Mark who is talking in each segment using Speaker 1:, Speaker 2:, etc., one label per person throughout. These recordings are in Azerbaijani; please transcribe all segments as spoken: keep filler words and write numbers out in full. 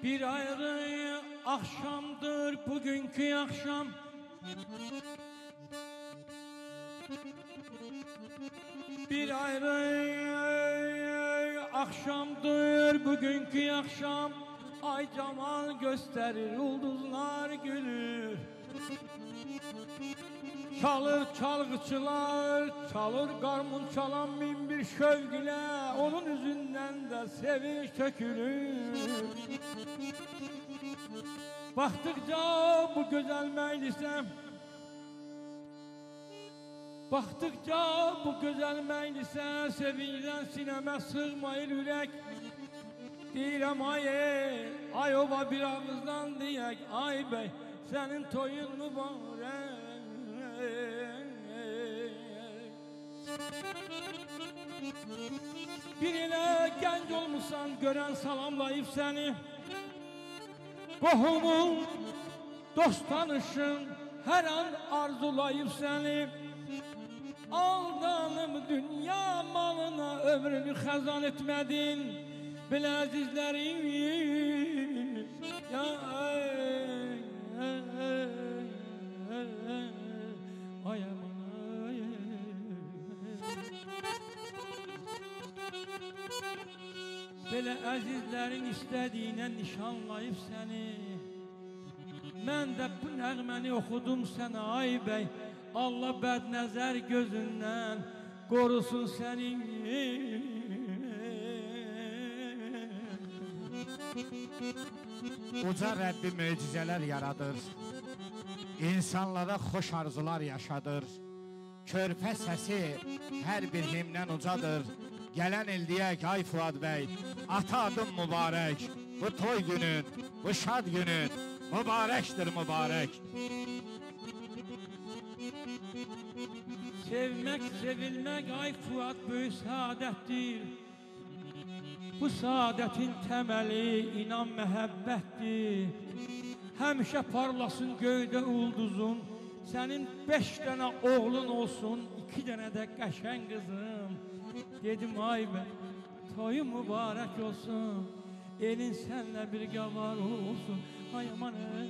Speaker 1: Bir ayrı akşamdır bugünkü akşam. Bir ayrı akşamdır bugünkü akşam. Ay cemal gösterir, yıldızlar gülür. Çalır çalgıçılar, çalır garmun çalan bin bir şövk ile onun yüzünden de sevinç tökülür. Baktıkça bu güzel meclise, baktıkça bu güzel meclise sevincden sineme sığmayır yürek. Deyirəm ay ay oba bir ağızdan diyek, ay bey senin toyun mübarek. Bir ile genç olmuşsan gören salamlayıp seni, qohumun dost tanışın her an arzulayıp seni. Aldanıp dünya malına ömrünü xəzan etmedin, bil əzizlərim ya ey, ey, ey, ey, ey, ay aman ay, ey. Belə əzizlərin istədiyinə nişanlayıb səni, mən də bu nəğməni oxudum sənə ay bəy. Allah bədnəzər gözündən qorusun səni.
Speaker 2: Uca Rəbbi möcüzələr yaradır, insanlara xoş arzular yaşadır. Körpə səsi hər bir himdən ucadır. Gələn il deyək ay Fuad bəy, ata adım mübarək. Bu toy günün, bu şad günün mübarəkdir mübarək.
Speaker 1: Sevmək, sevilmək ay Fuad böyük saadətdir. Bu saadətin təməli inan məhəbbətdir. Həmişə parlasın göydə ulduzun, sənin beş dənə oğlun olsun, iki dənə də qəşəng qızım. Dedim ay bəy, toyu mübarək olsun, elin sənlə bir qavar olsun. Ay aman ey,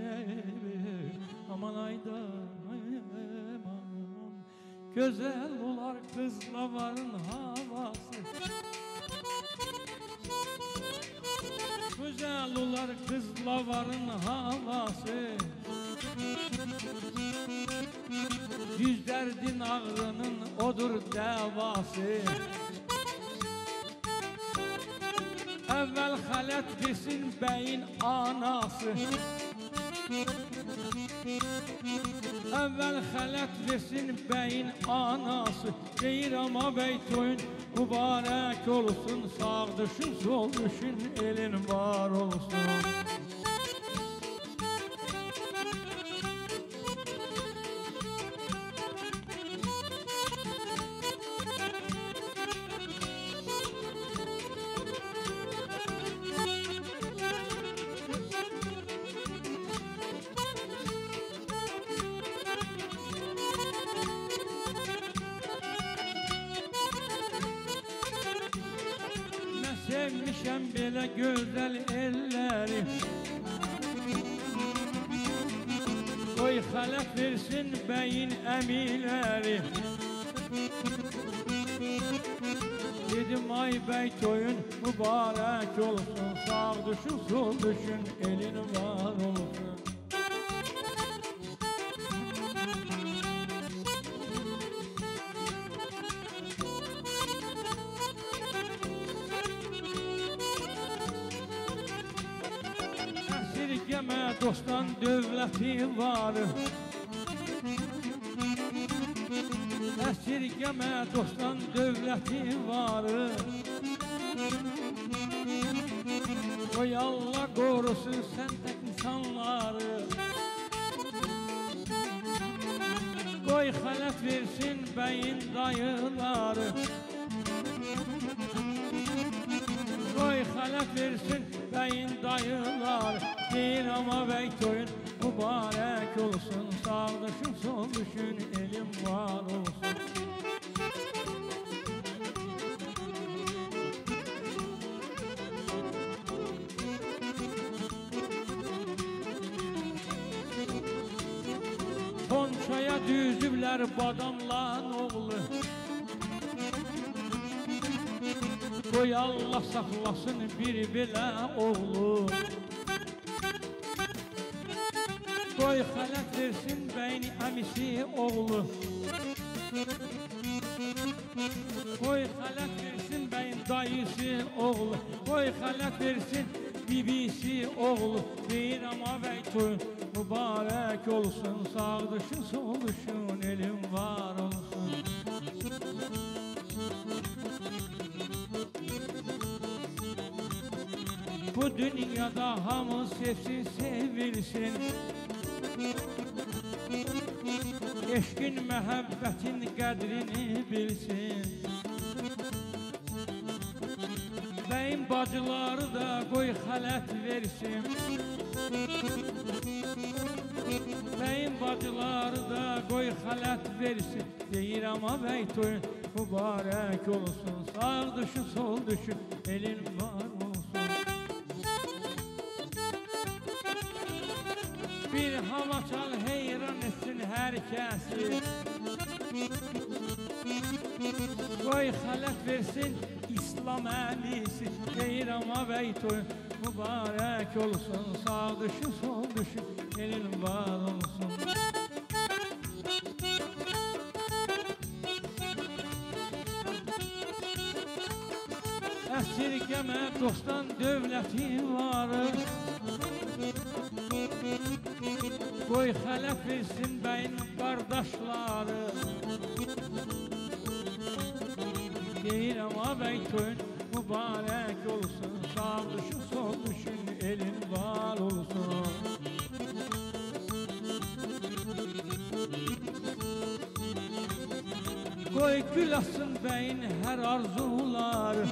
Speaker 1: aman ayda, ay aman. Gözəl olar qızlavarın havası, güzel olar kızlavarın havası. Yüz derdin ağrının odur davası. Evvel xələt versin bəyin anası, evvel xələt versin bəyin anası. Deyir ama bəy toyun mübarək olsun, sağ düşün sol düşün elin var olsun. Sevmişəm belə gözəl elləri, qoy xələt versin bəyin əmiləri. Dedim ay bəy toyun mübarək olsun, sağ düşün sol düşün elin var olsun. Əsirgəmə dostdan dövləti var, əsirgəmə dostdan dövləti var. Qoy Allah qorusun səndə insanları, qoy xələt versin bəyin dayıları, qoy xələt versin bəyin dayılar. Deyir ama bəy toyun mübarək olsun, sağ düşün sol düşün elim var olsun. düzüblər badamlan oğlu. Qoy Allah saxlasın bir belə oğlu. Qoy xələt versin bəyni əmisi oğlu. Qoy xələt versin bəyin dayısı oğlu. Qoy xələt versin bibisi oğlu. Deyir ama bəy toyun mübarək olsun. Sağ düşün sol düşün elim var olsun. Bu dünyada hamı sevsin sevilsin. Eşkin məhəbbətin qədrini bilsin. Bəyin bacıları da qoy xələt versin. Bəyin bacıları da qoy xələt versin. Deyir ama bəy toyun mübarək olsun. Sağ düşün sol düşün elin var olsun. Bir hava çal heyran etsin herkesi. Qoy xələt versin İslam əhlisi. Deyir ama bəy toyun mübarək olsun. Sağ düşün sol düşün elin var olsun. Əsirgəmə dostdan dövləti varır. Qoy xələt versin bəyin qardaşları. Deyir ama bəy toyun mübarək olsun. Sağ düşün sol düşün elin var olsun. Qoy gül açsın bəyin hər arzuları.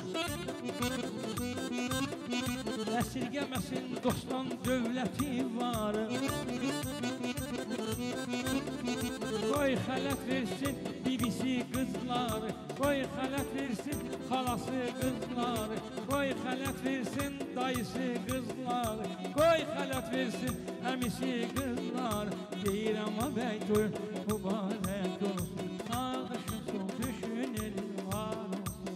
Speaker 1: Əsirgəməsin dostdan dövləti var. Qoy xələt versin bibisi qızları. Qoy xələt versin xalası qızları. Qoy xələt versin dayısı qızları. Qoy xələt versin əmisi qızları. Deyir ama bəy toyun mübarək olsun. Sağ düşün sol düşün elin var olsun.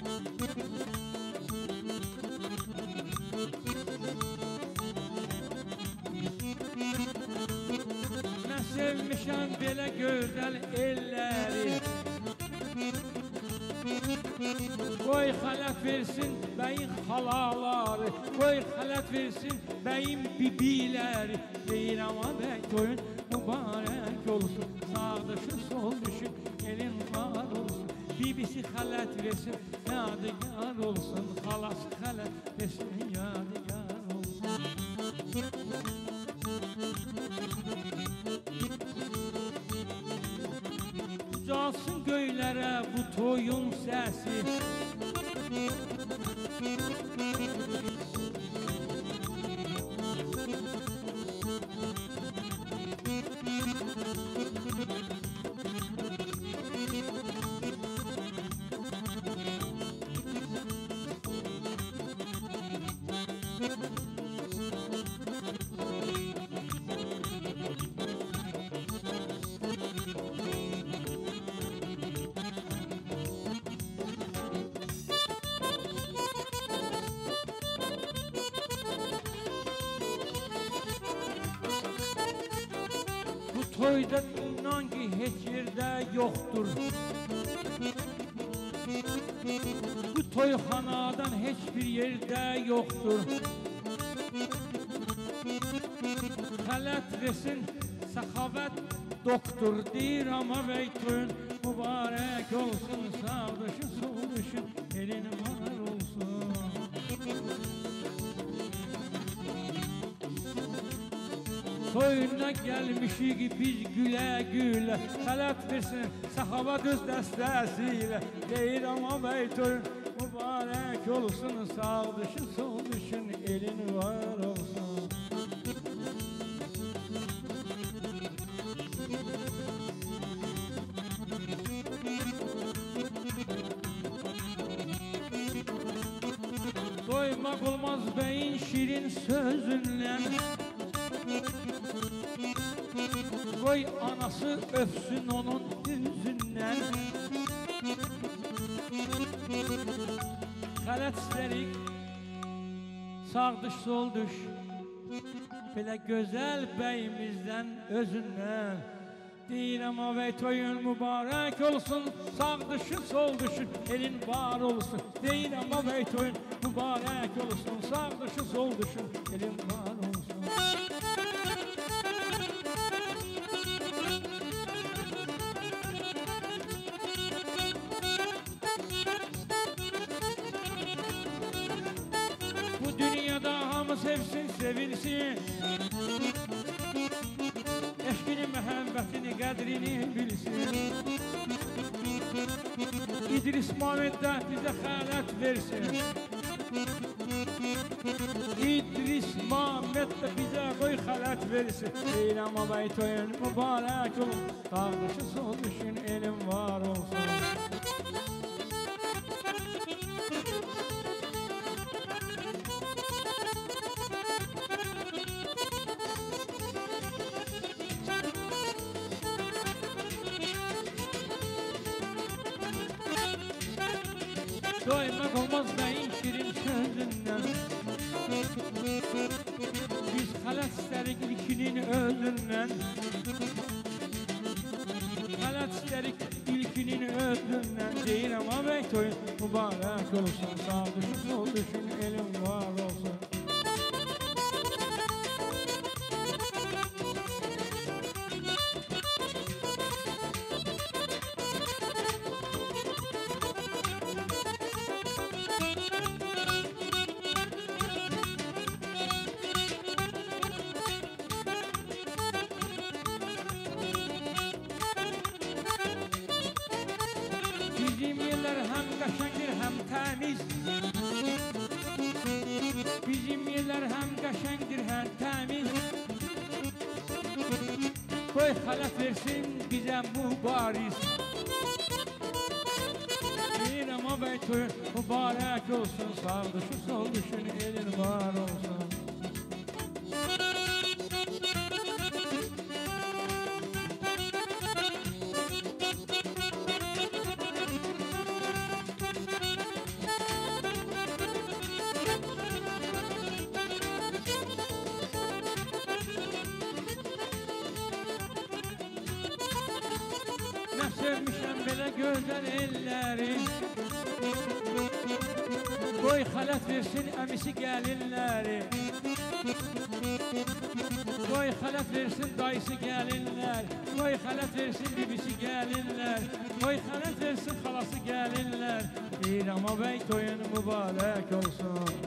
Speaker 1: Mən sevmişəm belə gözəl elləri. Qoy xələt versin bəyin xalaları. Qoy xələt versin bəyin bibiləri. Deyir ama bəy toyun mübarək olsun. Sağ düşün sol düşün elin var olsun. Bibisi xələt versin yadigar olsun. Xalası xələt versin yadigar olsun. Ucalsın göylərə bu toyun səsi. Toyda inan ki heç yerdə yoxdur. Bu toyxanadan heç bir yerdə yoxdur. Xələt versin səxavət doktor. Deyir ama bəy toyun mübarək olsun. Sağ düşün sol düşün elin var olsun. Toyuna gelmişik biz gülə gülə. Xələt versin səxavət öz dəstəsilə. Deyir ama bəy toyun mübarək olsun. Sağ düşün sol düşün elin var olsun. Doymak olmaz bəyin şirin sözündən. Qoy anası öpsün onun üzündən. Xələt istərik, sağ düş, sol düş. Belə gözəl bəyimizdən özündən. Deyirəm avey toyun mübarək olsun. Sağ düşün, sol düşün, elin var olsun. Deyirəm avey toyun mübarək olsun. Sağ düşün, sol düşün, elin var olsun. Bu dünyada hamı sevsin, sevilsin. Eşkini, məhəbbətini, qədrini bilsin. İdris Muhammed də bizə xələt versin. İdris Muhammed də bizə qoy xələt versin. Deyirəm avay toyun mübarək olun. Sağ düşün, sol düşün, elin var olsun. Doymak olmaz beyin şirin sözünden. Biz xələt istərik ilkinin özündən. Xələt istərik ilkinin özündən. Deyirəm avey toyun mübarək olsun. Sağ düşün, sol düşün, elin var olsun. Bizim yerler hem qəşəngdir, hem təmiz. Bizim yerler hem qəşəngdir, hem təmiz. Qoy xələt versin bizə mübariz. Deyirəm avey toyun mübarək olsun. Sağ düşün, sol düşün, elin var olsun. Nə sevmişəm belə gözəl elləri. Qoy xələt versin əmisi gəlinləri. Qoy xələt versin dayısı gəlinlər. Qoy xələt versin bibisi gəlinlər. Qoy xələt versin xalası gəlinlər. Deyirəm avey toyun mübarək olsun.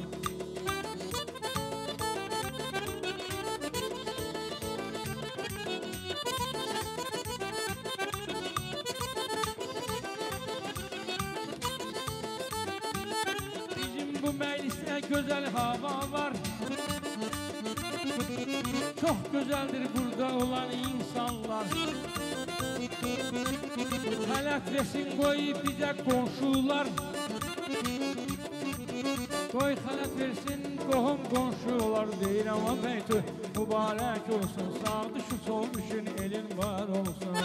Speaker 1: Bu mecliste güzel hava var. Çok güzeldir burada olan insanlar. Xələt versin qoy bizə qonşular. Qoy xələt versin qohum qonşular. Deyirəm avey toy mübarək olsun. Sağ düşün, sol düşün, elin var olsun.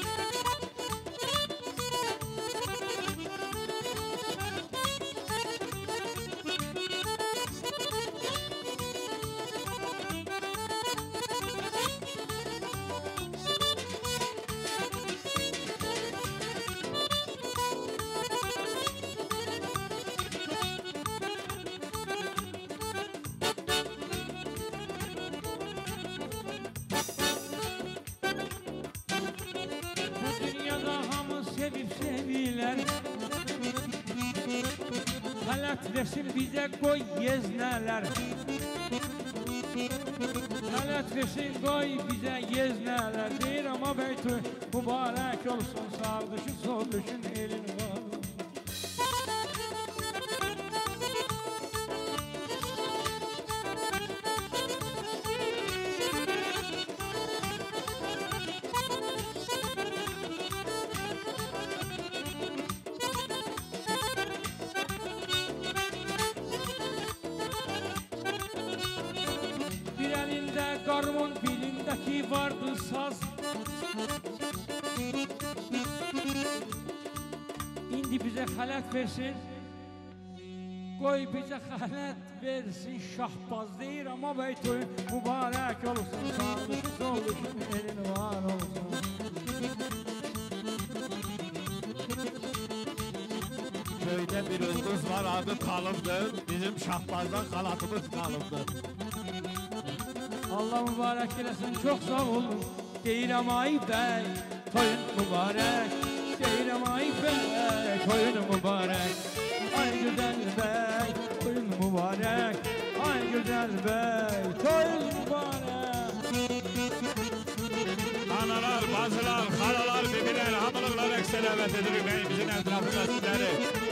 Speaker 1: Sevib seviler. Xələt versin bizə qoy yeznələr. Xələt versin qoy bizə yeznələr. Deyirəm avey toy mübarək olsun. Sağ düşün, sol düşün, elin var. Qarmon dilindəki vardı saz. bizə xələt versin. Qoy bizə xələt versin Şahbaz deyir. Amma bəy toyun mübarək olsun. Sağlışı soluşun elin var olsun.
Speaker 2: Köydə bir ulduz var, adı Kalıbdır. Bizim Şahbazdan xalatımız Kalıbdır.
Speaker 1: Allah mübarək eləsin, çox sağ olun. Deyirəm ay bəy, toyun mübarək. Deyirəm ay bəy, toyun mübarək. Ay gözəl bəy, toyun mübarək. Ay gözəl bəy, toyun mübarək.
Speaker 2: Analar, bacılar, xalalar, bibilər, hamılıqlar əks dəvət edirik bəyimizin ətrafında sizləri.